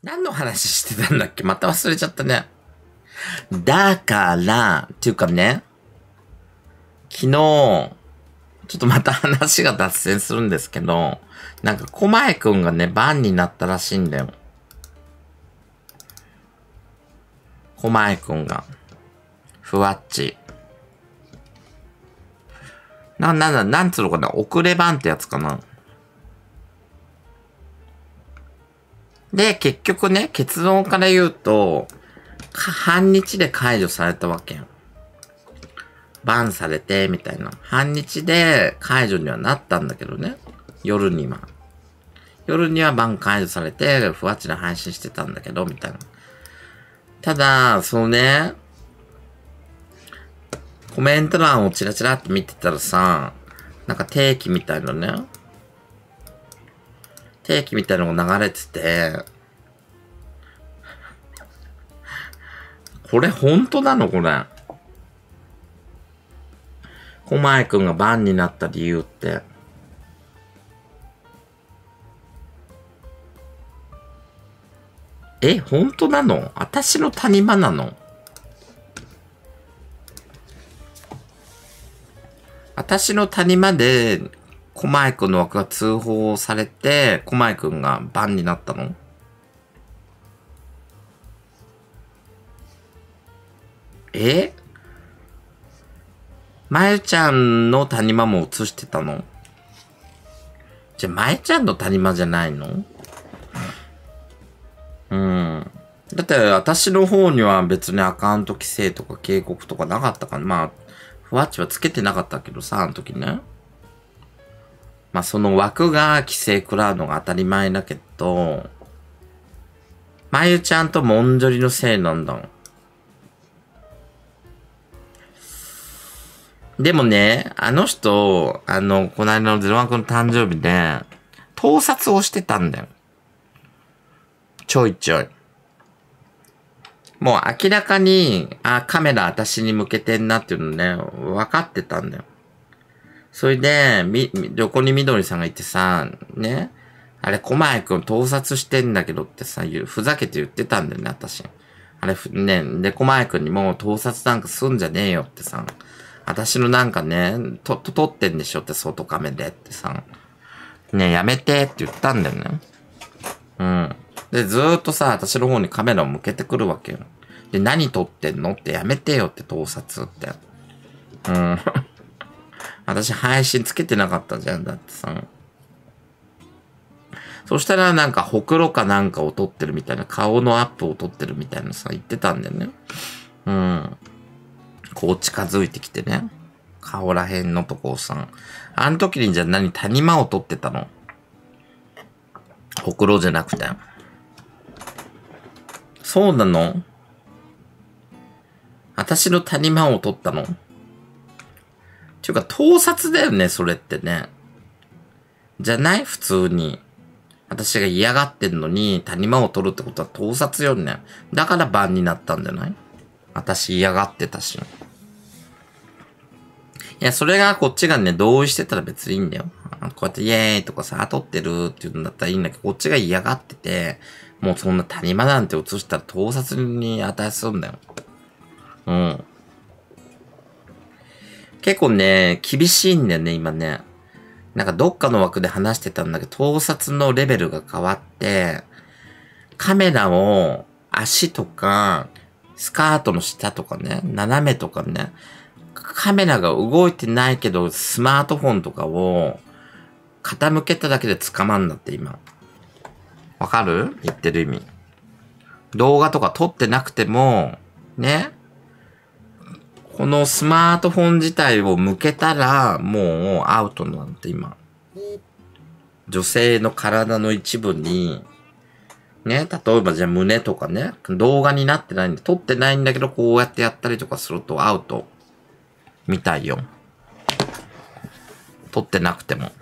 何の話してたんだっけ？また忘れちゃったね。だから、っていうかね、昨日、ちょっとまた話が脱線するんですけど、なんか、狛江くんがね、バンになったらしいんだよ。狛江くんが。ふわっち。なんつうのかな、遅れバンってやつかな。で、結局ね、結論から言うと、半日で解除されたわけよ。バンされて、みたいな。半日で解除にはなったんだけどね。夜には。夜にはバン解除されて、ふわっちで配信してたんだけど、みたいな。ただ、そのね、コメント欄をチラチラって見てたらさ、なんか定期みたいなね。定期みたいなのが流れてて、これ本当なのこれ。狛江くんがバンになった理由って。本当なの？私の谷間なの？私の谷間で、狛江くんの枠が通報されて、狛江くんがバンになったの？まゆちゃんの谷間も映してたの？じゃ、まゆちゃんの谷間じゃないの？だって、私の方には別にアカウント規制とか警告とかなかったから、まあ、ふわっちはつけてなかったけどさ、あの時ね。まあ、その枠が規制食らうのが当たり前だけど、まゆちゃんともんじょりのせいなんだ。でもね、あの人、この間のゼロワン君の誕生日で、盗撮をしてたんだよ。ちょいちょい。もう明らかに、カメラ私に向けてんなっていうのね、分かってたんだよ。それで、横にみどりさんがいてさ、ね、あれ、狛江くん盗撮してんだけどってさ、ふざけて言ってたんだよね、私。あれ、ね、で、狛江くんにも盗撮なんかすんじゃねえよってさ、私のなんかね、撮ってんでしょって、外カメでってさ、ね、やめてって言ったんだよね。うん。で、ずーっとさ、私の方にカメラを向けてくるわけよ。で、何撮ってんのってやめてよって盗撮って。うん。私配信つけてなかったじゃん、だってさ。そしたらなんかほくろかなんかを撮ってるみたいな、顔のアップを撮ってるみたいなさ、言ってたんだよね。うん。こう近づいてきてね。顔らへんのとこをさ。あの時にじゃあ谷間を撮ってたの？ほくろじゃなくて。そうなの？私の谷間を撮ったの？っていうか、盗撮だよね、それってね。じゃない？普通に。私が嫌がってんのに、谷間を撮るってことは盗撮よね。だからバンになったんじゃない？私嫌がってたし。いや、それがこっちがね、同意してたら別にいいんだよ。こうやってイエーイとかさ、撮ってるって言うんだったらいいんだけど、こっちが嫌がってて、もうそんな谷間なんて映したら盗撮に値するんだよ。うん。結構ね、厳しいんだよね、今ね。なんかどっかの枠で話してたんだけど、盗撮のレベルが変わって、カメラを足とか、スカートの下とかね、斜めとかね、カメラが動いてないけど、スマートフォンとかを傾けただけで捕まんだって今。わかる？言ってる意味。動画とか撮ってなくても、ね、このスマートフォン自体を向けたら、もうアウトなんて今。女性の体の一部に、ね、例えばじゃあ胸とかね、動画になってないんで、撮ってないんだけど、こうやってやったりとかするとアウト。みたいよ。撮ってなくても。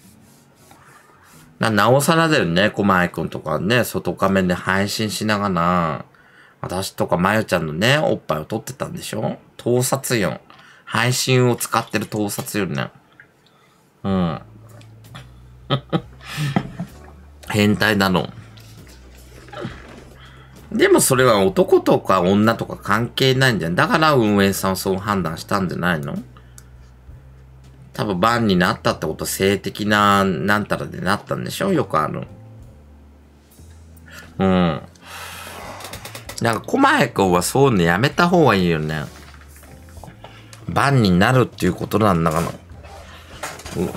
なおさらだよね、狛江くんとかね、外画面で配信しながら、私とかまゆちゃんのね、おっぱいを撮ってたんでしょ？盗撮よ。配信を使ってる盗撮よね。うん。変態だろ。 でもそれは男とか女とか関係ないんじゃん。だから運営さんはそう判断したんじゃないの？多分バンになったってことは性的ななんたらでなったんでしょ？よくある。うん。なんか、狛江くんはそういうのやめた方がいいよね。バンになるっていうことなんだから。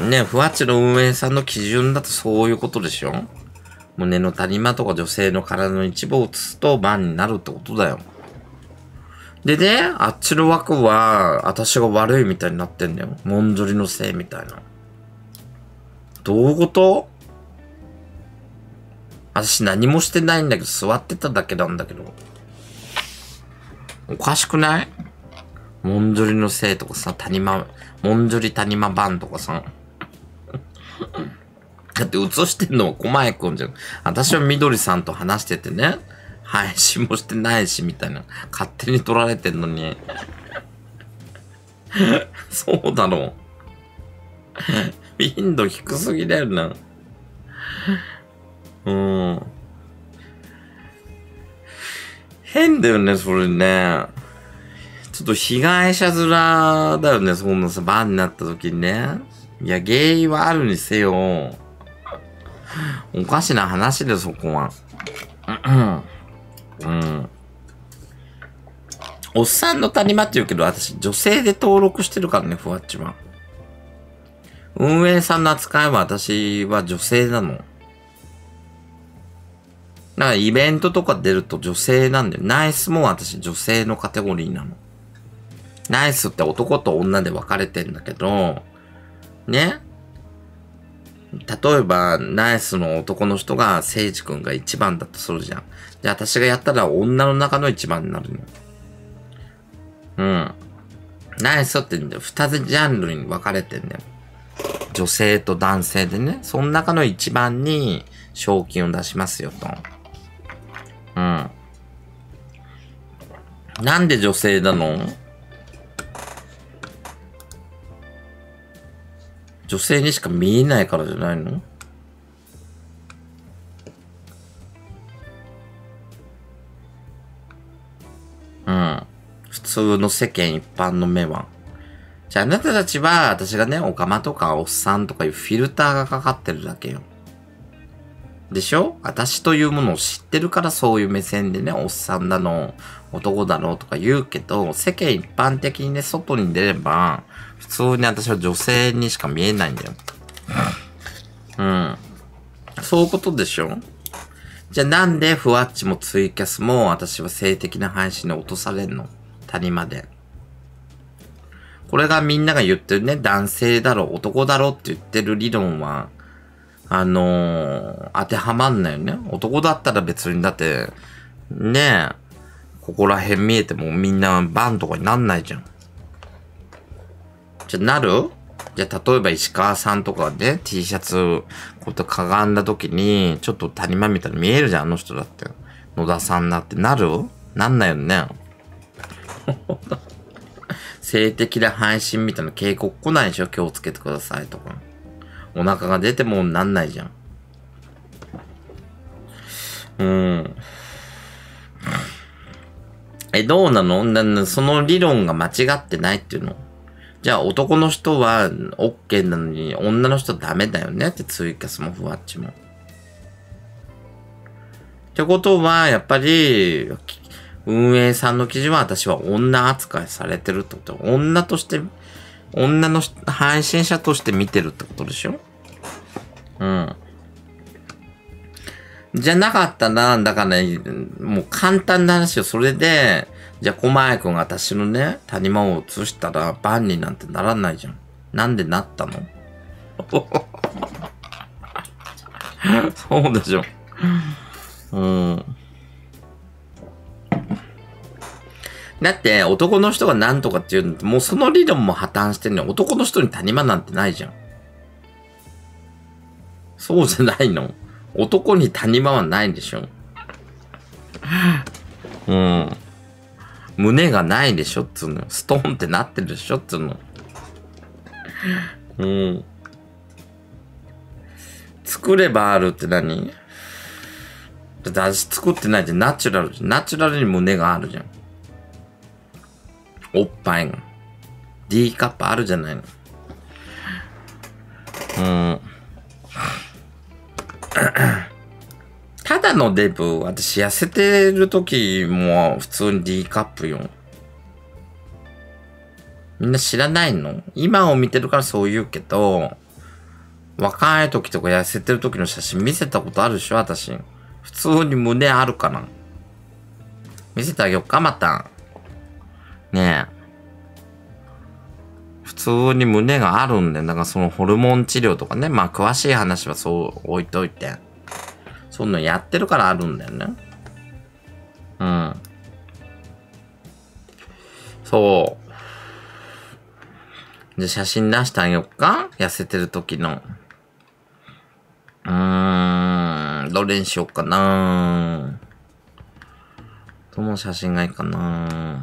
ね、ふわっちの運営さんの基準だとそういうことでしょ？胸の谷間とか女性の体の一部を映すとバンになるってことだよ。でね、あっちの枠は、私が悪いみたいになってんだよ。もんじょりのせいみたいな。どういうこと？私何もしてないんだけど、座ってただけなんだけど。おかしくない？もんじょりのせいとかさ、もんじょり谷間版とかさ。だって映してんのは狛江くんじゃん。私はみどりさんと話しててね。配信もしてないし、みたいな。勝手に撮られてんのに。そうだろう。頻度低すぎだよな。変だよね、それね。ちょっと被害者面だよね、そんなさ、バンになった時にね。いや、原因はあるにせよ。おかしな話で、そこは。おっさんの谷間って言うけど、私、女性で登録してるからね、ふわっちは。運営さんの扱いは私は女性なの。だからイベントとか出ると女性なんだよ。ナイスも私女性のカテゴリーなの。ナイスって男と女で分かれてんだけど、ね。例えば、ナイスの男の人が、セイジ君が一番だとするじゃん。で、私がやったら女の中の一番になるの。ナイスって二つジャンルに分かれてんだよ。女性と男性でね。その中の一番に賞金を出しますよと。なんで女性なの？女性にしか見えないからじゃないの？普通の世間一般の目は。じゃああなたたちは、私がね、オカマとかおっさんとかいうフィルターがかかってるだけよ。でしょ？私というものを知ってるからそういう目線でね、おっさんだの、男だろうとか言うけど、世間一般的にね、外に出れば、普通に私は女性にしか見えないんだよ。そういうことでしょ？じゃあなんでふわっちもツイキャスも私は性的な配信に落とされんの？谷まで。これがみんなが言ってるね、男性だろ、男だろって言ってる理論は、当てはまんないよね。男だったら別にだって、ねえ、ここら辺見えてもみんなバンとかになんないじゃん。じゃ、なる？じゃあ、例えば石川さんとかね、T シャツ、こうやってかがんだ時に、ちょっと谷間みたいに見えるじゃん、あの人だって。野田さんだってなる？なんないよね。性的な配信みたいな警告来ないでしょ？気をつけてくださいとか。お腹が出てもなんないじゃん。どうなの？その理論が間違ってないっていうの？じゃあ男の人は OK なのに女の人はダメだよねってツイキャスもふわっちも。ってことは、やっぱり、運営さんの記事は私は女扱いされてるってこと。女として、女の配信者として見てるってことでしょ？じゃなかったら、だからね、もう簡単な話よ。それで、じゃあ、狛江くんが私のね、谷間を映したら、バンになんてならないじゃん。なんでなったの？そうでしょ。だって、男の人が何とかっていうのって、もうその理論も破綻してんのよ。男の人に谷間なんてないじゃん。そうじゃないの？男に谷間はないでしょ。胸がないでしょっつうの。ストーンってなってるでしょっつうの。作ればあるって何？ だって味作ってないじゃん。ナチュラルじゃん。ナチュラルに胸があるじゃん。おっぱいが。D カップあるじゃないの。ただのデブ、私痩せてる時も普通に D カップよ。みんな知らないの？今を見てるからそう言うけど、若い時とか痩せてる時の写真見せたことあるでしょ私。普通に胸あるかな？見せてあげようかまた。ねえ。普通に胸があるんで、だからそのホルモン治療とかね、まあ詳しい話はそう置いといて。そんなのやってるからあるんだよね。うん。そう。じゃ写真出してあげようか？痩せてる時の。どれにしようかな。どの写真がいいかな。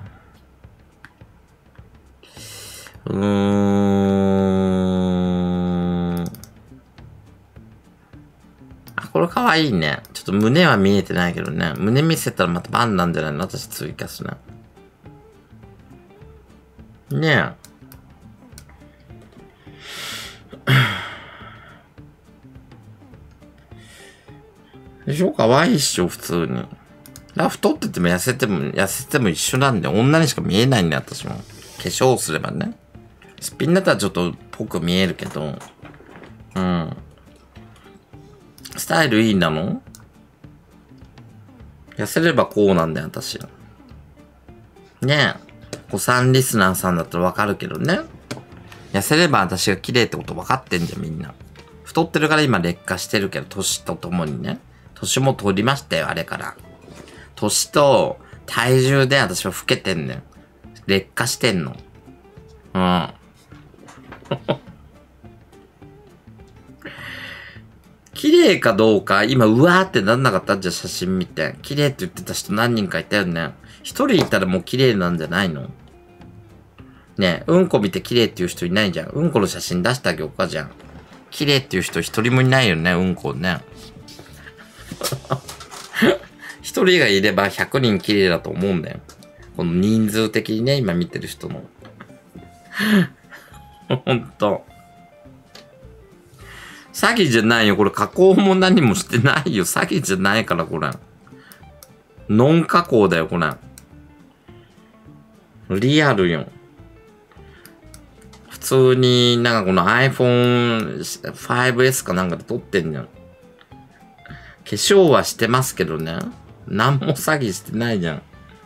あ、これかわいいね。ちょっと胸は見えてないけどね。胸見せたらまたバンなんじゃないの？私ツイキャスね。ねえ。でしょ？かわいいっしょ、普通に。太ってても痩せても一緒なんで、女にしか見えないんで、私も。化粧すればね。すっぴんだったらちょっとぽく見えるけど。うん。スタイルいいんだもん？痩せればこうなんだよ、私。ねえ。子さんリスナーさんだったらわかるけどね。痩せれば私が綺麗ってこと分かってんじゃん、みんな。太ってるから今劣化してるけど、年とともにね。年も取りましたよ、あれから。年と体重で私は老けてんねん。劣化してんの。うん。綺麗かどうか、今、うわーってなんなかったじゃあ写真見て。綺麗って言ってた人何人かいたよね。一人いたらもう綺麗なんじゃないの？ねえ、うんこ見て綺麗っていう人いないじゃん。うんこの写真出してあげようかじゃん。綺麗っていう人一人もいないよね、うんこね。一人がいれば100人綺麗だと思うんだよ。この人数的にね、今見てる人の。ほんと。詐欺じゃないよ。これ加工も何もしてないよ。詐欺じゃないから、これ。ノン加工だよ、これ。リアルよ。普通になんかこの iPhone5S かなんかで撮ってんじゃん。化粧はしてますけどね。何も詐欺してないじゃん。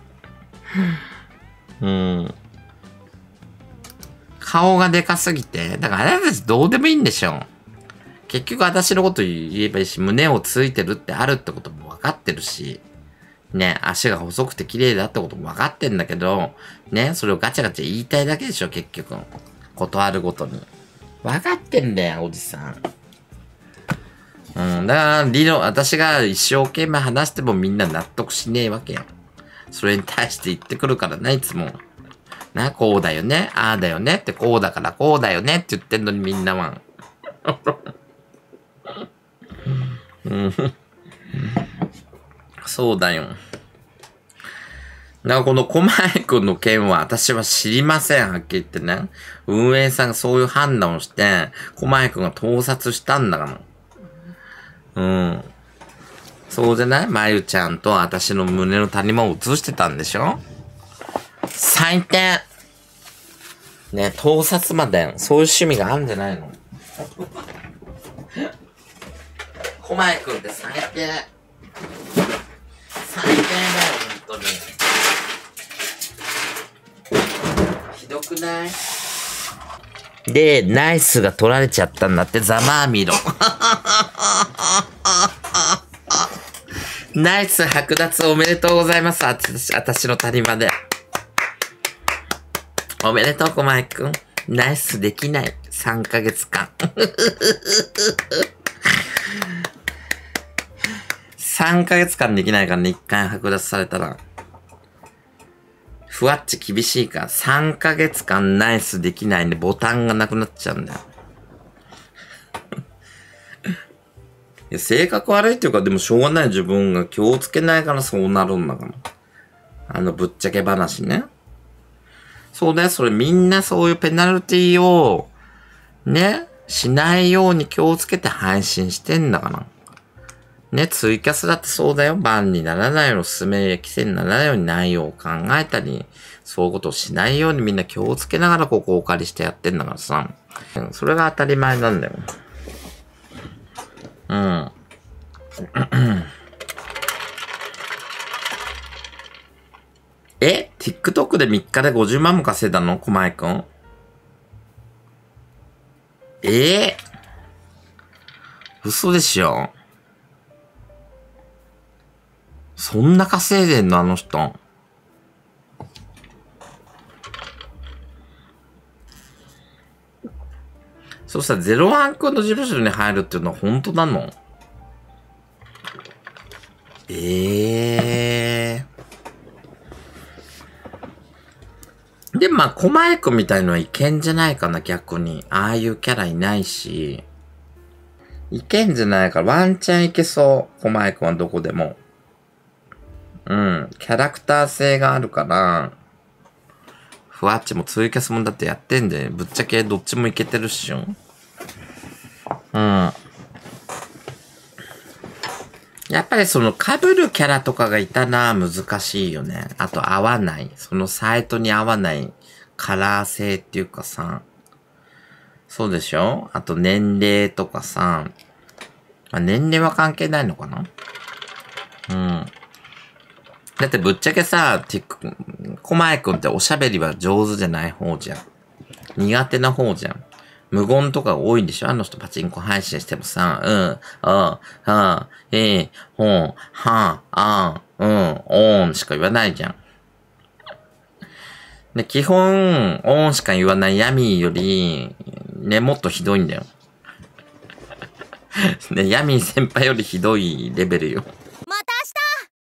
顔がでかすぎて。だからあれたちどうでもいいんでしょ。結局私のこと言えばいいし、胸をついてるってあるってことも分かってるし、ね、足が細くて綺麗だってことも分かってんだけど、ね、それをガチャガチャ言いたいだけでしょ、結局。ことあるごとに。分かってんだよ、おじさん。だから私が一生懸命話してもみんな納得しねえわけよ。それに対して言ってくるからね、いつも。な、こうだよね、ああだよねって、こうだからこうだよねって言ってんのにみんなは。そうだよ。だからこの狛江くんの件は私は知りません、はっきり言ってね。運営さんがそういう判断をして、狛江くんが盗撮したんだから。そうじゃない？まゆちゃんと私の胸の谷間を映してたんでしょ？最低！ね、盗撮まで、そういう趣味があるんじゃないの？狛江くんって最低。最低だよ、本当に。ひどくない？で、ナイスが取られちゃったんだって、ざまあみろ。ナイス剥奪おめでとうございます。私の谷間で。おめでとう、狛江くん。ナイスできない。3ヶ月間。3ヶ月間できないからね、1回剥奪されたら。ふわっち厳しいから、3ヶ月間ナイスできないんでボタンがなくなっちゃうんだよ。 や、性格悪いっていうか、でもしょうがない自分が気をつけないからそうなるんだから。ぶっちゃけ話ね。そうだよ、それみんなそういうペナルティを、ね、しないように気をつけて配信してんだから。ね、ツイキャスだってそうだよ。バンにならないように、おすすめ規制にならないように内容を考えたり、そういうことをしないようにみんな気をつけながらここをお借りしてやってんだからさ。それが当たり前なんだよ。うん。TikTok で3日で50万も稼いだの小前くん。嘘でしょ。そんな稼いでんのあの人。そうしたら01くんの事務所に入るっていうのは本当なの？で、まあ、小前くんみたいのはいけんじゃないかな、逆に。ああいうキャラいないし。いけんじゃないから、ワンチャンいけそう。小前くんはどこでも。うん。キャラクター性があるから、ふわっちもツイキャスもだってやってんで、ぶっちゃけどっちもいけてるっしょ。うん。やっぱりその被るキャラとかがいたら難しいよね。あと合わない。そのサイトに合わないカラー性っていうかさ。そうでしょ？あと年齢とかさ。まあ、年齢は関係ないのかな？うん。だってぶっちゃけさ、小前くんっておしゃべりは上手じゃない方じゃん。苦手な方じゃん。無言とか多いんでしょ？あの人パチンコ配信してもさ、ほん、は、オンしか言わないじゃん。で、基本、オンしか言わないヤミーより、ね、もっとひどいんだよ。ね、ヤミー先輩よりひどいレベルよ。